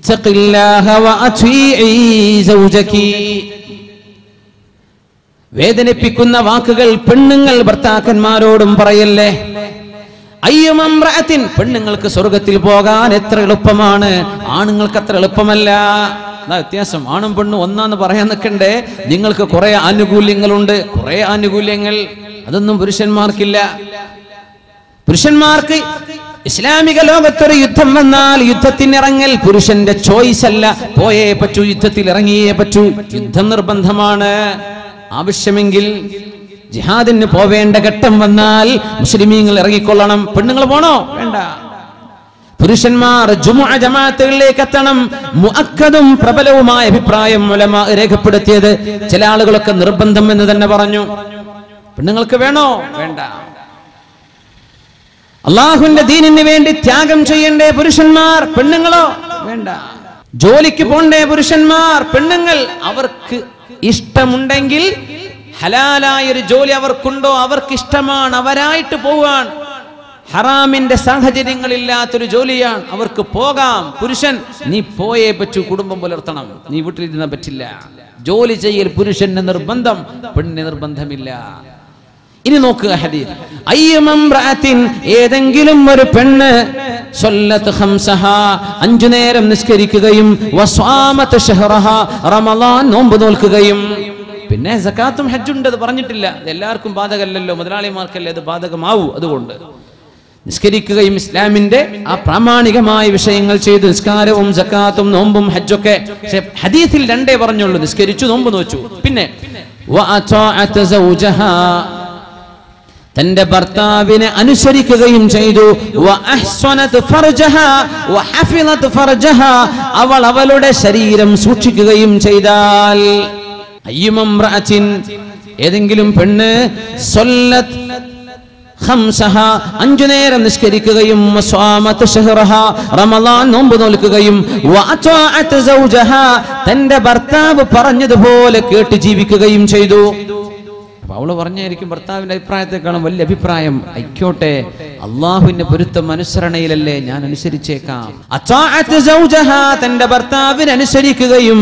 ഇത്തഖില്ലാഹ വഅതീഇ സൗജകി. വേദനിപ്പിക്കുന്ന വാക്കുകൾ പെണ്ണുങ്ങൾ ഭർത്താക്കന്മാരോടും പറയല്ലേ. അയ്യുമംറഅത്തിൻ, പെണ്ണുങ്ങൾക്ക് സ്വർഗത്തിൽ പോകാൻ എത്ര എളുപ്പമാണ്, ആണുങ്ങൾക്ക് അത്ര എളുപ്പമല്ല. അതാ വ്യത്യാസം. ആണും പെണ്ണും ഒന്നാന്ന് പറയാൻ നിൽക്കണ്ടേ. നിങ്ങൾക്ക് കുറെ ആനുകൂല്യങ്ങളുണ്ട്, കുറെ ആനുകൂല്യങ്ങൾ. അതൊന്നും പുരുഷന്മാർക്കില്ല. പുരുഷന്മാർക്ക് ഇസ്ലാമിക ലോകത്തൊരു യുദ്ധം വന്നാൽ യുദ്ധത്തിനിറങ്ങൽ പുരുഷന്റെ ചോയ്സ് അല്ല. പോയേ പറ്റൂ, യുദ്ധത്തിൽ ഇറങ്ങിയേ പറ്റൂ. യുദ്ധം നിർബന്ധമാണ്. ആവശ്യമെങ്കിൽ ജിഹാദിന് പോവേണ്ട ഘട്ടം വന്നാൽ മുസ്ലിമീങ്ങൾ ഇറങ്ങിക്കൊള്ളണം. പെണ്ണുങ്ങൾ പോണോ? വേണ്ട. പുരുഷന്മാർ ജുമുഅ ജമാഅത്തുകളിലേക്ക് എത്തണം. മുഅക്കദും പ്രബലവുമായ അഭിപ്രായം ഉലമാ രേഖപ്പെടുത്തിയത്. ചില ആളുകളൊക്കെ നിർബന്ധം എന്ന് തന്നെ പറഞ്ഞു. പെണ്ണുങ്ങൾക്ക് വേണോ? വേണ്ട. അള്ളാഹുവിന്റെ ദീനിന് വേണ്ടി ത്യാഗം ചെയ്യണ്ടേ പുരുഷന്മാർ? പെണ്ണുങ്ങളോ? വേണ്ട. ജോലിക്ക് പോണ്ടേ പുരുഷന്മാർ? പെണ്ണുങ്ങൾ അവർക്ക് ഇഷ്ടമുണ്ടെങ്കിൽ ഹലാലായൊരു ജോലി അവർക്കുണ്ടോ, അവർക്ക് ഇഷ്ടമാണ്, അവരായിട്ട് പോവാൻ. ഹറാമിന്റെ സാഹചര്യങ്ങളില്ലാത്തൊരു ജോലിയാണ്, അവർക്ക് പോകാം. പുരുഷൻ നീ പോയേ പറ്റൂ, കുടുംബം പുലർത്തണം, നീ വീട്ടിലിരുന്നാൻ പറ്റില്ല. ജോലി ചെയ്യൽ പുരുഷന്റെ നിർബന്ധം, പെണ്ണിന് നിർബന്ധമില്ല. ഇനി നോക്കുക ഹദീസ്. അയ്യമംറഅത്തിൻ, ഏതെങ്കിലും ഒരു പെണ്ണ് സ്വല്ലത്ത് ഖംസഹ, 5 നേരം നിസ്കരിക്കുകയും വസ്വാമത്ത് ശഹ്റഹ, റമളാൻ നോമ്പ് നോൽക്കുകയും. പിന്നെ സകാത്തും ഹജ്ജുണ്ട്, അത് പറഞ്ഞിട്ടില്ല. എല്ലാവർക്കും ബാധകമല്ലല്ലോ, മുതലാളിമാർക്കല്ലേ അത് ബാധകമാവൂ. അതുകൊണ്ട് നിസ്കരിക്കുകയും ഇസ്ലാമിന്റെ ആ പ്രാമാണികമായ വിഷയങ്ങൾ ചെയ്തു, നിസ്കാരവും സകാത്തും നോമ്പും ഹജ്ജൊക്കെ. പക്ഷെ ഹദീസിൽ 2 പറഞ്ഞുള്ളൂ, നിസ്കരിച്ചു നോമ്പ് നോച്ചു. പിന്നെ വഅതഅത സൗജഹ, തന്റെ ഭർത്താവിനെ അനുസരിക്കുകയും ചെയ്തു. വഅഹ്സനത് ഫർജഹ വഹഫിളത് ഫർജഹ, അവൾ അവളുടെ ശരീരം സൂക്ഷിക്കുകയും ചെയ്താൽ. അയ്യുമംറഅത്തിൻ, ഏതെങ്കിലും പെണ്ണ് സ്വല്ലത് ഖംസഹ, 5 നേരം നിസ്കരിക്കുകയും വസ്വാമത് ശഹ്റഹ, റമളാൻ നോമ്പ് നോൽക്കുകയും വഅതഅത് സൗജഹ, തന്റെ ഭർത്താവ് പറഞ്ഞതുപോലെ കേട്ട് ജീവിക്കുകയും ചെയ്തു. അവള് പറഞ്ഞായിരിക്കും ഭർത്താവിന്റെ അഭിപ്രായത്തെക്കാളും വലിയ അഭിപ്രായം. ആയിക്കോട്ടെ, അള്ളാഹുവിന്റെ പൊരുത്തം അനുസരണയിലല്ലേ, ഞാൻ അനുസരിച്ചേക്കാം. അതാഅത് സൗജഹ, തന്റെ ഭർത്താവിനെ അനുസരിക്കുകയും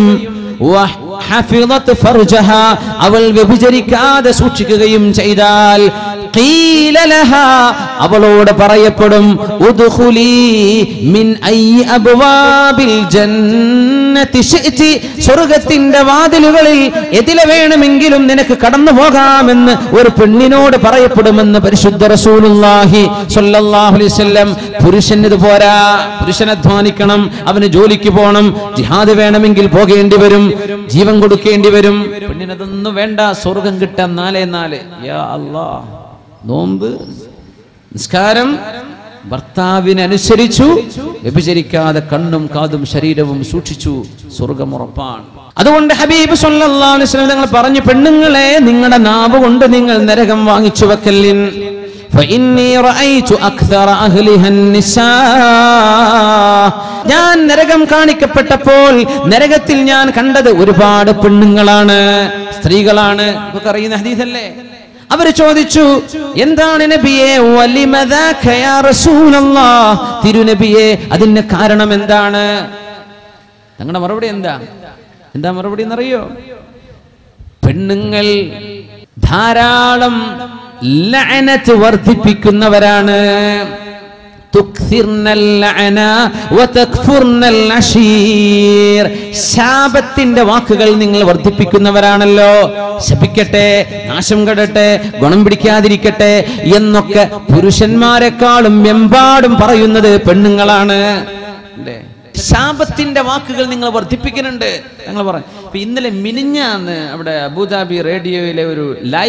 വഹഫിളത് ഫർജഹ, അവൾ വ്യഭിചരിക്കാതെ സൂക്ഷിക്കുകയും ചെയ്താൽ ഖീല ലഹാ, അവളോട് പറയപ്പെടും ഉദ്ഖുലി മിൻ അയ്യി അബ്വാബിൽ ജന്നതി ശിഅതി, സ്വർഗ്ഗത്തിന്റെ വാതിലുകളിൽ എതിലെ വേണമെങ്കിലും നിനക്ക് കടന്നു പോകാമെന്ന് ഒരു പെണ്ണിനോട് പറയപ്പെടുമെന്ന് പരിശുദ്ധ റസൂലുള്ളാഹി സ്വല്ലല്ലാഹു അലൈഹി വസല്ലം. പുരുഷന് ഇത് പോരാ, പുരുഷൻ അധ്വാനിക്കണം, അവന് ജോലിക്ക് പോകണം, ജിഹാദ് വേണമെങ്കിൽ പോകേണ്ടി വരും, ജീവൻ കൊടുക്കേണ്ടി വരും. പെണ്ണിനതൊന്നും വേണ്ട, സ്വർഗം കിട്ടാൻ 4 യാ അല്ലാഹ്. നോമ്പ്, നിസ്കാരം, ഭർത്താവിനനുസരിച്ചു, വ്യഭിചരിക്കാതെ കണ്ണും കാതും ശരീരവും സൂക്ഷിച്ചു, സ്വർഗം ഉറപ്പാണ്. അതുകൊണ്ട് ഹബീബ് സ്വല്ലല്ലാഹു അലൈഹി വസല്ലം തങ്ങൾ പറഞ്ഞു, പെണ്ണുങ്ങളെ നിങ്ങളുടെ നാവ് കൊണ്ട് നിങ്ങൾ നരകം വാങ്ങിച്ചു വെക്കല്ലിൻ. ഫഇന്നി റഅയ്തു അക്സറ അഹ്ലിഹ നിസാ, ഞാൻ നരകം കാണിക്കപ്പെട്ടപ്പോൾ നരകത്തിൽ ഞാൻ കണ്ടത് ഒരുപാട് പെണ്ണുങ്ങളാണ്, സ്ത്രീകളാണ്. നമുക്ക് അറിയുന്ന ഹദീസല്ലേ. അവർ ചോദിച്ചു, എന്താണ് നബിയേ, വലിമദാക യാ റസൂലല്ലാഹ്, തിരുനബിയേ അതിന്റെ കാരണം എന്താണ്? തങ്ങളുടെ മറുപടി എന്താ മറുപടി എന്നറിയോ? പെണ്ണുങ്ങൾ ധാരാളം ലഅനത്ത് വർദ്ധിപ്പിക്കുന്നവരാണ്. ശാപത്തിന്റെ വാക്കുകൾ നിങ്ങൾ വർദ്ധിപ്പിക്കുന്നവരാണല്ലോ. ശപിക്കട്ടെ, നാശം കടട്ടെ, ഗുണം പിടിക്കാതിരിക്കട്ടെ എന്നൊക്കെ പുരുഷന്മാരെക്കാളും എമ്പാടും പറയുന്നത് പെണ്ണുങ്ങളാണ്. ശാപത്തിന്റെ വാക്കുകൾ നിങ്ങൾ വർദ്ധിപ്പിക്കുന്നുണ്ട്. ഞങ്ങൾ പറഞ്ഞു, ഇപ്പൊ ഇന്നലെ മിനിഞ്ഞാന്ന് അവിടെ അബുദാബി റേഡിയോയിലെ ഒരു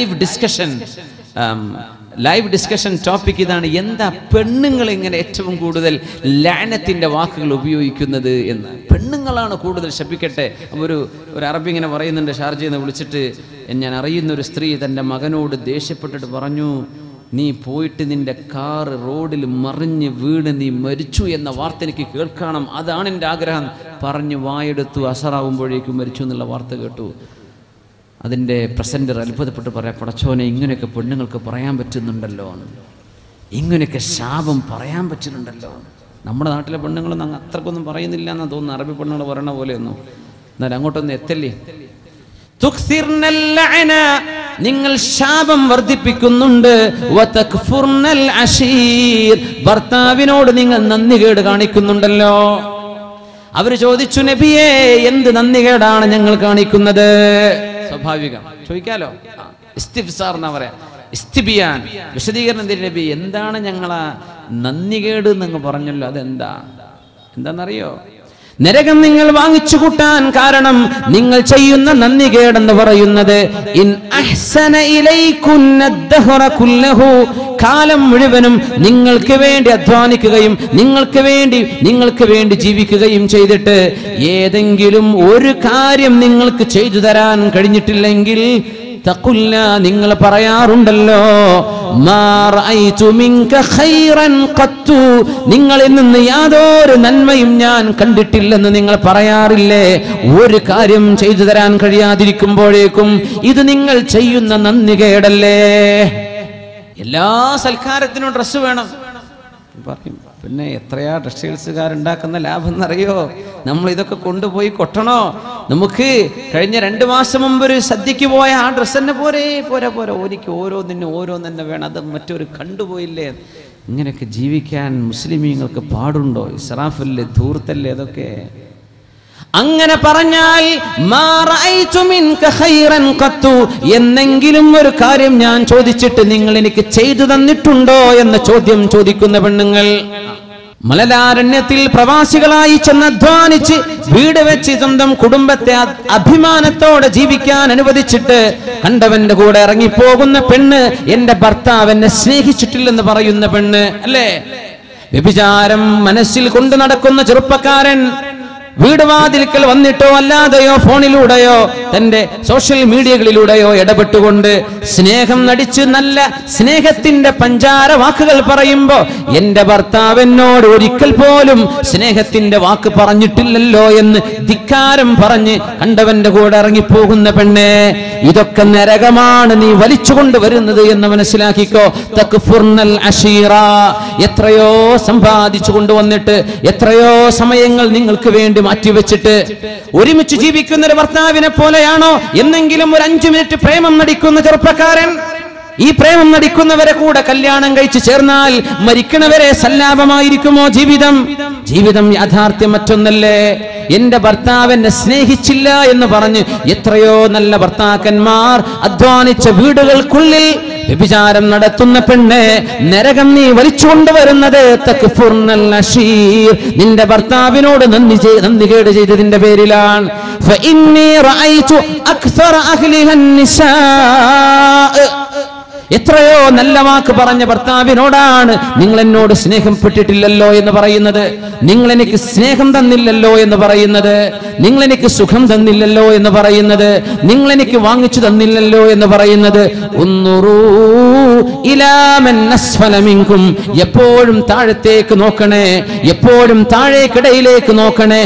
ലൈവ് ഡിസ്കഷൻ ടോപ്പിക് ഇതാണ്, എന്താ പെണ്ണുങ്ങൾ ഇങ്ങനെ ഏറ്റവും കൂടുതൽ ലഅനത്തിന്റെ വാക്കുകൾ ഉപയോഗിക്കുന്നത് എന്ന്. പെണ്ണുങ്ങളാണ് കൂടുതൽ. ശപിക്കട്ടെ. ഒരു അറബി ഇങ്ങനെ പറയുന്നുണ്ട്, ഷാർജയിൽ നിന്ന് വിളിച്ചിട്ട്, ഞാൻ അറിയുന്ന ഒരു സ്ത്രീ തൻ്റെ മകനോട് ദേഷ്യപ്പെട്ടിട്ട് പറഞ്ഞു, നീ പോയിട്ട് നിന്റെ കാർ റോഡിൽ മറിഞ്ഞ് വീണ് നീ മരിച്ചു എന്ന വാർത്ത എനിക്ക് കേൾക്കണം, അതാണ് എൻ്റെ ആഗ്രഹം. പറഞ്ഞ് വായെടുത്തു, അസറാവുമ്പോഴേക്കും മരിച്ചു എന്നുള്ള വാർത്ത കേട്ടു. അതിൻ്റെ പ്രസൻറ്റർ അത്ഭുതപ്പെട്ട് പറയാം, പടച്ചോനെ ഇങ്ങനെയൊക്കെ പെണ്ണുങ്ങൾക്ക് പറയാൻ പറ്റുന്നുണ്ടല്ലോ, ഇങ്ങനെയൊക്കെ ശാപം പറയാൻ പറ്റുന്നുണ്ടല്ലോ. നമ്മുടെ നാട്ടിലെ പെണ്ണുങ്ങളൊന്നും അങ്ങ് അത്രക്കൊന്നും പറയുന്നില്ല എന്നാ തോന്നുന്നു, അറബി പെണ്ണുങ്ങൾ പറയണ പോലെയൊന്നും. എന്നാലും അങ്ങോട്ടൊന്നും എത്തല്ലേ. നിങ്ങൾ ശാപം വർദ്ധിപ്പിക്കുന്നുണ്ട്. ഭർത്താവിനോട് നിങ്ങൾ നന്ദികേട് കാണിക്കുന്നുണ്ടല്ലോ. അവര് ചോദിച്ചു, നബിയേ എന്ത് നന്ദികേടാണ് ഞങ്ങൾ കാണിക്കുന്നത്? സ്വാഭാവികം ചോദിക്കാലോ, ഇസ്തിഫ്സാർ എന്നാ പറയാ, ഇസ്തിബിയാൻ, വിശദീകരണം എന്തിന് നബി, എന്താണ് ഞങ്ങളാ നന്ദികേട് എന്നങ്ങ് പറഞ്ഞല്ലോ, എന്താണെന്നറിയോ? നരകം നിങ്ങൾ വാങ്ങിച്ചു കൂട്ടാൻ കാരണം നിങ്ങൾ ചെയ്യുന്ന നന്ദികേടെന്ന് പറയുന്നത് ഇൻ അഹ്സന ഇലൈകുന്ന ദഹറ കുല്ലഹു, കാലം മുഴുവനും നിങ്ങൾക്ക് വേണ്ടി അധ്വാനിക്കുകയും നിങ്ങൾക്ക് വേണ്ടി ജീവിക്കുകയും ചെയ്തിട്ട് ഏതെങ്കിലും ഒരു കാര്യം നിങ്ങൾക്ക് ചെയ്തു തരാൻ കഴിഞ്ഞിട്ടില്ലെങ്കിൽ തഖുല്ല, നിങ്ങൾ പറയാറുണ്ടല്ലോ, മാ റഅയ്തു മിൻക ഖൈറൻ ഖത്തു, നിങ്ങളിൽ നിന്ന് യാതൊരു നന്മയും ഞാൻ കണ്ടിട്ടില്ലെന്ന് നിങ്ങൾ പറയാറില്ലേ? ഒരു കാര്യം ചെയ്തു തരാൻ കഴിയാതിരിക്കുമ്പോഴേക്കും ഇത് നിങ്ങൾ ചെയ്യുന്ന നന്ദികേടല്ലേ? എല്ലാ സൽക്കാരത്തിനും ഡ്രസ്സ് വേണം പറയും. പിന്നെ എത്രയാ ടെക്സ്റ്റൈൽസുകാരുണ്ടാക്കുന്ന ലാഭം എന്നറിയോ? നമ്മൾ ഇതൊക്കെ കൊണ്ടുപോയി കൊട്ടണോ? നമുക്ക് കഴിഞ്ഞ 2 മാസം മുമ്പ് ഒരു സദ്യക്ക് പോയ ആ ഡ്രസ്സ് തന്നെ പോരാ, എനിക്ക് ഓരോന്നെ വേണം, അത് മറ്റൊരു കണ്ടുപോയില്ലേ? ഇങ്ങനെയൊക്കെ ജീവിക്കാൻ മുസ്ലിമീങ്ങൾക്ക് പാടുണ്ടോ? ഇസ്രാഫല്ലേ, ധൂർത്തല്ലേ അതൊക്കെ? അങ്ങനെ പറഞ്ഞാൽ എന്നെങ്കിലും ഒരു കാര്യം ഞാൻ ചോദിച്ചിട്ട് നിങ്ങൾ എനിക്ക് ചെയ്തു തന്നിട്ടുണ്ടോ എന്ന ചോദ്യം ചോദിക്കുന്ന പെണ്ണുങ്ങൾ. മലലാരണ്യത്തിൽ പ്രവാസികളായി ചെന്നധ്വാനിച്ച് വീട് വെച്ച് സ്വന്തം കുടുംബത്തെ അഭിമാനത്തോടെ ജീവിക്കാൻ അനുവദിച്ചിട്ട് കണ്ടവന്റെ കൂടെ ഇറങ്ങിപ്പോകുന്ന പെണ്ണ്, എന്റെ ഭർത്താവ് എന്നെ സ്നേഹിച്ചിട്ടില്ലെന്ന് പറയുന്ന പെണ്ണ് അല്ലേ? വ്യഭിചാരം മനസ്സിൽ കൊണ്ടു നടക്കുന്ന ചെറുപ്പക്കാരൻ വീട് വാതിൽക്കൽ വന്നിട്ടോ അല്ലാതെയോ ഫോണിലൂടെയോ തന്റെ സോഷ്യൽ മീഡിയകളിലൂടെയോ ഇടപെട്ടുകൊണ്ട് സ്നേഹം നടിച്ച് നല്ല സ്നേഹത്തിന്റെ പഞ്ചാര വാക്കുകൾ പറയുമ്പോ എന്റെ ഭർത്താവ് എന്നോട് ഒരിക്കൽ പോലും സ്നേഹത്തിന്റെ വാക്ക് പറഞ്ഞിട്ടില്ലല്ലോ എന്ന് ധിക്കാരം പറഞ്ഞ് കണ്ടവന്റെ കൂടെ ഇറങ്ങിപ്പോകുന്ന പെണ്ണെ, ഇതൊക്കെ നരകമാണ് നീ വലിച്ചുകൊണ്ട് വരുന്നത് എന്ന് മനസ്സിലാക്കിക്കോ. തക്ഫുർനൽ അശീറ, എത്രയോ സമ്പാദിച്ചു കൊണ്ടുവന്നിട്ട് എത്രയോ സമയങ്ങൾ നിങ്ങൾക്ക് വേണ്ടി മാറ്റിവെച്ചിട്ട് ഒരുമിച്ച് ജീവിക്കുന്ന ഒരു ഭർത്താവിനെ പോലെയാണോ എന്നെങ്കിലും ഒരു 5 മിനിറ്റ് പ്രേമം നടിക്കുന്ന ചെറുപ്പക്കാരൻ? ഈ പ്രേമം നടിക്കുന്നവരെ കൂടെ കല്യാണം കഴിച്ച് ചേർന്നാൽ മരിക്കണവരെ സല്ലാപമായിരിക്കുമോ ജീവിതം? യാഥാർത്ഥ്യം മറ്റൊന്നല്ലേ? എന്റെ ഭർത്താവ് എന്നെ സ്നേഹിച്ചില്ല എന്ന് പറഞ്ഞ് എത്രയോ നല്ല ഭർത്താക്കന്മാർ അധ്വാനിച്ച വീടുകൾക്കുള്ളിൽ വ്യഭിചാരം നടത്തുന്ന പെണ്ണ്, നരകം നീ വലിച്ചുകൊണ്ടുവരുന്നത് തക്ഫുർനൽ അശീർ, നിന്റെ ഭർത്താവിനോട് നന്ദികേട് ചെയ്തതിന്റെ പേരിലാണ്. ഫഇന്നി റഅയ്തു അക്സറ അഹ്ലിഹൻ നിസാ, എത്രയോ നല്ല വാക്ക് പറഞ്ഞ ഭർത്താവിനോടാണ് നിങ്ങൾ എന്നോട് സ്നേഹപ്പെട്ടിട്ടില്ലല്ലോ എന്ന് പറയുന്നത്, നിങ്ങൾ എനിക്ക് സ്നേഹം തന്നില്ലല്ലോ എന്ന് പറയുന്നത്, നിങ്ങൾ എനിക്ക് സുഖം തന്നില്ലല്ലോ എന്ന് പറയുന്നത്, നിങ്ങൾ എനിക്ക് വാങ്ങിച്ചു തന്നില്ലല്ലോ എന്ന് പറയുന്നത്. എപ്പോഴും താഴത്തേക്ക് നോക്കണേ, എപ്പോഴും താഴേക്കിടയിലേക്ക് നോക്കണേ.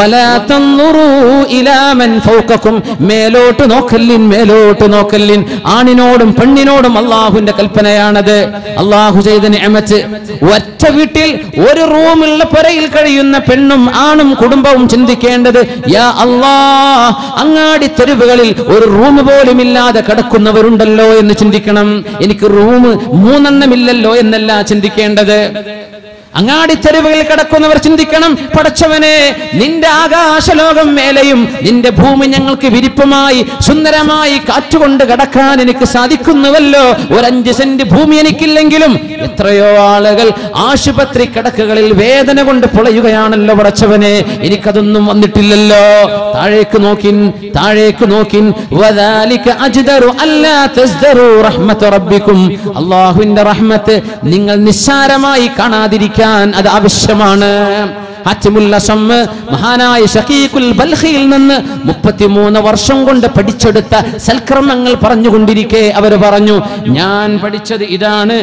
മേലോട്ട് നോക്കല്ലിൻ. ആണിനോടും പെണ്ണിനോടും അള്ളാഹുവിന്റെ കൽപ്പനയാണത്. അള്ളാഹു ചെയ്ത നിഅമത്ത്. ഒറ്റ വീട്ടിൽ ഒരു റൂമുള്ള പുരയിൽ കഴിയുന്ന പെണ്ണും ആണും കുടുംബവും ചിന്തിക്കേണ്ടത്, യാ അല്ലാഹ്, അങ്ങാടി തെരുവുകളിൽ ഒരു റൂം പോലും ഇല്ലാതെ കിടക്കുന്നവരുണ്ടല്ലോ എന്ന് ചിന്തിക്കണം. എനിക്ക് റൂം 3 എണ്ണമില്ലല്ലോ എന്നല്ല ചിന്തിക്കേണ്ടത്. അങ്ങാടി തെരുവുകളിൽ കിടക്കുന്നവർ ചിന്തിക്കണം, പടച്ചവനെ, നിന്റെ ആകാശലോകം മേലെയും നിന്റെ ഭൂമി ഞങ്ങൾക്ക് വിരിപ്പുമായി സുന്ദരമായി കാറ്റുകൊണ്ട് കിടക്കാൻ എനിക്ക് സാധിക്കുന്നുവല്ലോ. ഒരു 5 സെന്റ് ഭൂമി എനിക്കില്ലെങ്കിലും എത്രയോ ആളുകൾ ആശുപത്രി കിടക്കുകളിൽ വേദന കൊണ്ട് പൊളയുകയാണല്ലോ പടച്ചവനെ, എനിക്കതൊന്നും വന്നിട്ടില്ലല്ലോ. താഴേക്ക് നോക്കിൻ വദാലിക അജ്ദറു അല്ലാ തസ്ദറു റഹ്മത റബ്ബിക്കും, അല്ലാഹുവിന്റെ റഹ്മത്ത് നിങ്ങൾ നിസ്സാരമായി കാണാതിരിക്കാൻ അത് ആവശ്യമാണ്. മഹാനായ ശഖീഖുൽ ബൽഖിയിൽ നിന്ന് 33 വർഷം കൊണ്ട് പഠിച്ചെടുത്ത സൽക്കർമ്മങ്ങൾ പറഞ്ഞുകൊണ്ടിരിക്കെ അവർ പറഞ്ഞു, ഞാൻ പഠിച്ചത് ഇതാണ്,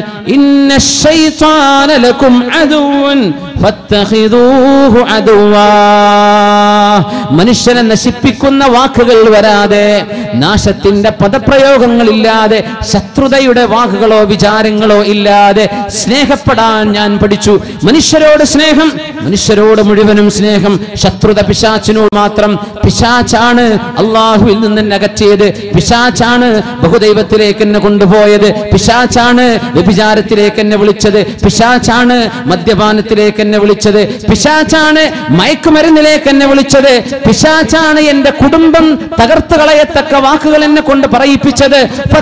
ഇന്നശ്ശൈത്വാന ലക്കും അദുവൻ ഫത്തഖിദൂഹു അദുവാ. മനുഷ്യനെ നശിപ്പിക്കുന്ന വാക്കുകൾ വരാതെ, നാശത്തിന്റെ പദപ്രയോഗങ്ങളില്ലാതെ, ശത്രുതയുടെ വാക്കുകളോ വിചാരങ്ങളോ ഇല്ലാതെ സ്നേഹപ്പെടാൻ ഞാൻ പഠിച്ചു. മനുഷ്യരോട് സ്നേഹം, മനുഷ്യരോട് മുഴുവനും സ്നേഹം. ശത്രുത പിശാചിനോട് മാത്രം. പിശാചാണ് അള്ളാഹുവിൽ നിന്ന് എന്നെ അകറ്റിയത്. പിശാചാണ് ബഹുദൈവത്തിലേക്ക് എന്നെ കൊണ്ടുപോയത്. പിശാചാണ് വ്യഭിചാരത്തിലേക്ക് എന്നെ വിളിച്ചത്. പിശാചാണ് മദ്യപാനത്തിലേക്ക് എന്നെ വിളിച്ചത്. പിശാചാണ് മയക്കുമരുന്നിലേക്ക് എന്നെ വിളിച്ചത്. പിശാചാണ് എന്റെ കുടുംബം തകർത്ത് കളയത്തക്ക വാക്കുകൾ എന്നെ കൊണ്ട് പറയിപ്പിച്ചത്.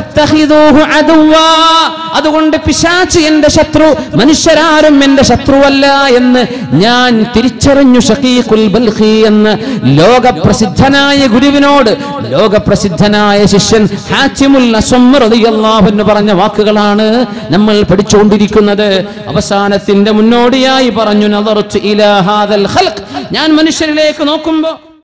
അതുകൊണ്ട് പിശാച് എന്റെ ശത്രു, മനുഷ്യരാരും എന്റെ ശത്രുവല്ല എന്ന് ഞാൻ തിരിച്ചറിഞ്ഞു. ഷഖീഖുൽ ബൽഖി എന്ന ലോകപ്രസിദ്ധനായ ഗുരുവിനോട് ലോകപ്രസിദ്ധനായ ശിഷ്യൻ ഹാത്തിമുൽ അസ്വം റളിയല്ലാഹു അൻഹു പറഞ്ഞ വാക്കുകളാണ് നമ്മൾ പഠിച്ചുകൊണ്ടിരിക്കുന്നത്. അവസാനത്തിന്റെ മുന്നോടിയായി പറഞ്ഞു, നദറതു ഇലാ ഹാദൽ ഖൽഖ്, ഞാൻ മനുഷ്യരിലേക്ക് നോക്കുമ്പോൾ